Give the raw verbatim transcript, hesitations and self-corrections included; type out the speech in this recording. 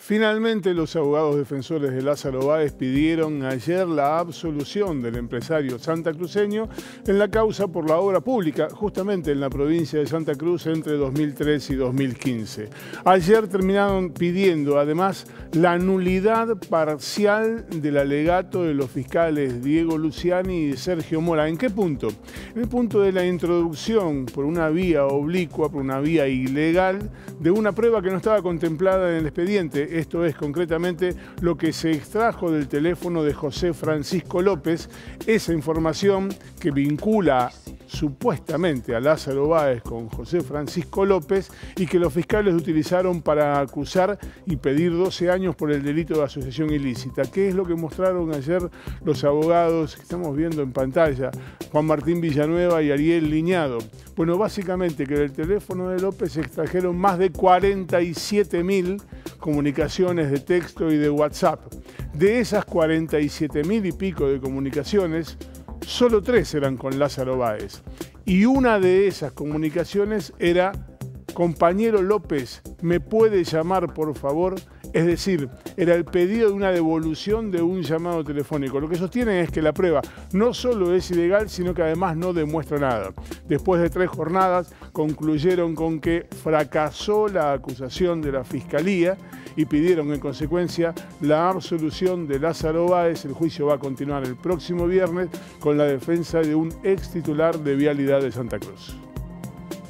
Finalmente, los abogados defensores de Lázaro Báez pidieron ayer la absolución del empresario santacruceño en la causa por la obra pública, justamente en la provincia de Santa Cruz entre dos mil tres y dos mil quince. Ayer terminaron pidiendo, además, la nulidad parcial del alegato de los fiscales Diego Luciani y Sergio Mora. ¿En qué punto? En el punto de la introducción por una vía oblicua, por una vía ilegal, de una prueba que no estaba contemplada en el expediente. Esto es concretamente lo que se extrajo del teléfono de José Francisco López, esa información que vincula supuestamente a Lázaro Báez con José Francisco López y que los fiscales utilizaron para acusar y pedir doce años por el delito de asociación ilícita. ¿Qué es lo que mostraron ayer los abogados que estamos viendo en pantalla, Juan Martín Villanueva y Ariel Liñado? Bueno, básicamente que del teléfono de López se extrajeron más de cuarenta y siete mil comunicaciones de texto y de WhatsApp. De esas cuarenta y siete mil y pico de comunicaciones, solo tres eran con Lázaro Báez. Y una de esas comunicaciones era: compañero López, ¿me puede llamar por favor? Es decir, era el pedido de una devolución de un llamado telefónico. Lo que sostienen es que la prueba no solo es ilegal, sino que además no demuestra nada. Después de tres jornadas, concluyeron con que fracasó la acusación de la Fiscalía y pidieron en consecuencia la absolución de Lázaro Báez. El juicio va a continuar el próximo viernes con la defensa de un ex titular de Vialidad de Santa Cruz.